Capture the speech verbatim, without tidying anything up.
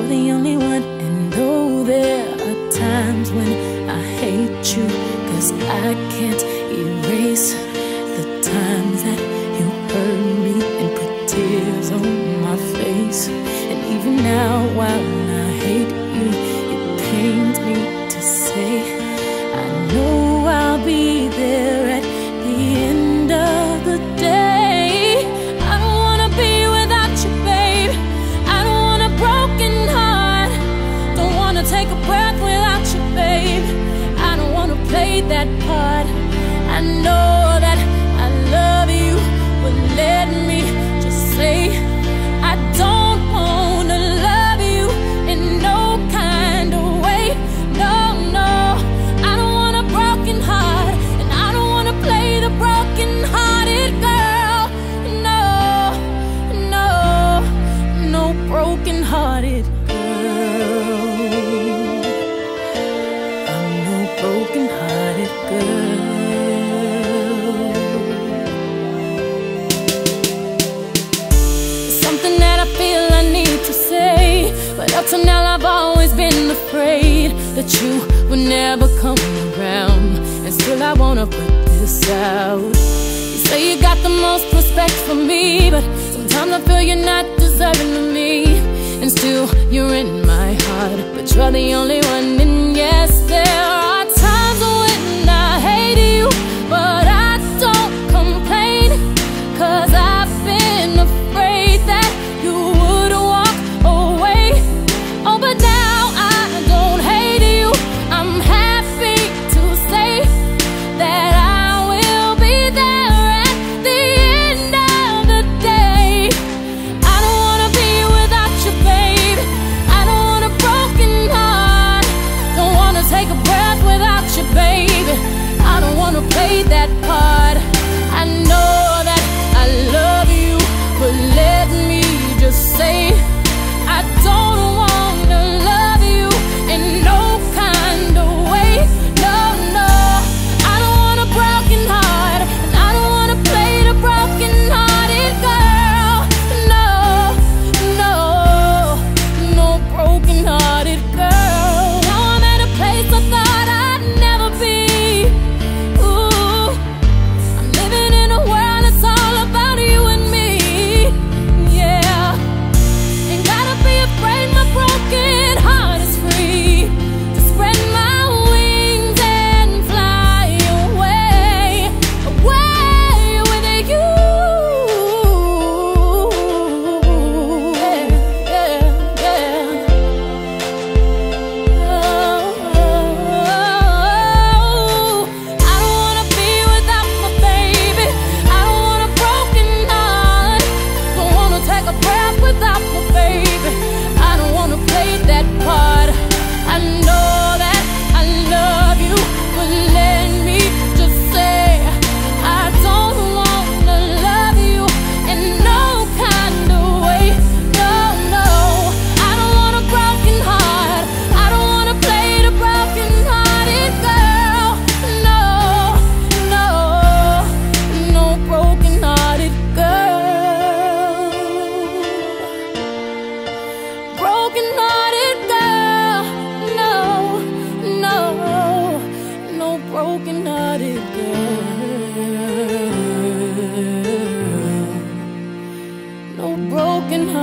you're the only one. And though there are times when I hate you, 'cause I can't erase the times that you hurt me and put tears on my face. And even now, while I hate you, it pains me to say I know I'll be there at the end of the day. I don't wanna be without you, babe. I don't want a broken heart. Don't wanna take a breath without you, babe. I don't wanna play that part. I know that I love you, but let me just say I don't wanna love you in no kind of way. No, no, I don't want a broken heart, and I don't wanna play the broken-hearted girl. No, no, no broken-hearted girl. I'm no broken-hearted girl. Something that I feel I need to say, but up till now I've always been afraid that you would never come around. And still I wanna put this out. You say you got the most respect for me, but sometimes I feel you're not deserving of me. And still you're in my heart, but you're the only one. And yes, there are times when I hate you, but I don't complain, 'cause I've been afraid that you would walk away. Oh, but now I don't hate you. I'm happy to say that I will be there at the end of the day. I don't wanna be without you, babe. I don't want a broken heart. Don't wanna take a breath without you, baby. I don't wanna play that part. I know that I love you, but let me just say I don't wanna love you in no kind of way. No, no, I don't want a broken heart, and I don't wanna play the broken-hearted girl. No, no, no broken-hearted girl. Now I'm at a place I thought I'd never be. Ooh, I'm living in a world that's all about you and me. Yeah, ain't gotta be afraid my broken heart is free to spread my wings and fly away, away with you. Yeah, yeah, yeah. Oh, I don't wanna be without my baby. I don't want a broken heart. Don't wanna take a breath without my baby. I don't wanna play that part. I know that I love you, but let me just say I don't wanna love you in no kind of way. No, no, I don't want a broken heart. I don't wanna play the broken-hearted girl. No, no, no broken-hearted girl. Broken-hearted girl. No, no, no broken-hearted girl. No broken